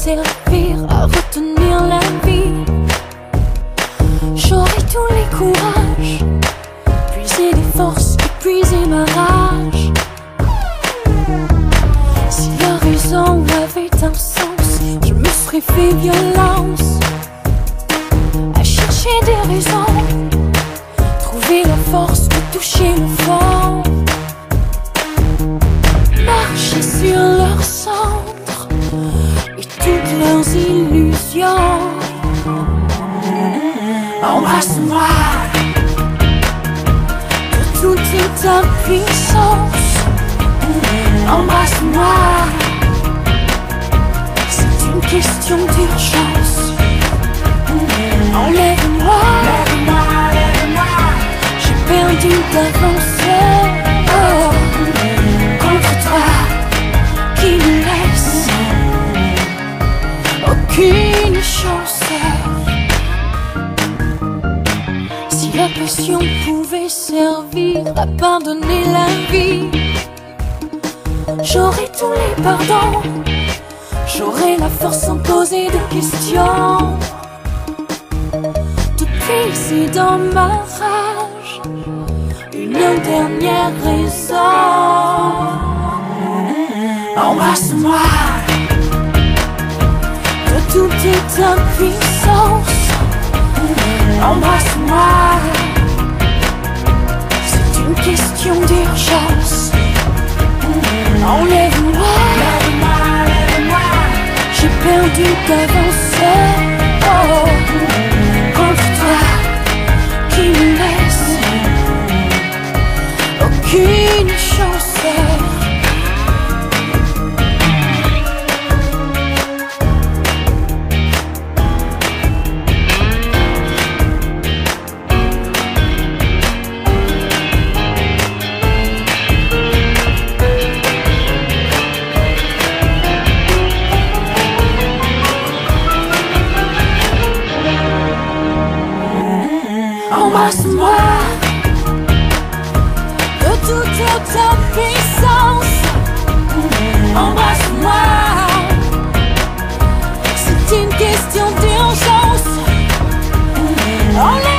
servir à retenir la vie. J'aurai tous les courages, puiser les forces, épuiser ma rage. Si la raison avait un sens, je me serais fait violence à chercher des raisons, trouver la force de toucher le fond, marcher sur leur cendre et toutes leurs illusions. Embrasse-moi de toute ta puissance. Embrasse-moi, c'est une question d'urgence. Enlève-moi, j'ai perdu d'avance. Oh, contre toi qui ne laisse aucune chance. Si la passion pouvait servir à pardonner la vie, j'aurais tous les pardons, j'aurais la force sans poser de questions, de puiser dans ma rage une dernière raison. Embrasse-moi de toute ta puissance. Embrasse-moi, c'est une question d'urgence. Enlève-moi, j'ai perdu d'avance. Oh, contre toi qui me laisse aucune chance. Embrasse-moi de toute ta puissance. Embrasse-moi, c'est une question d'urgence.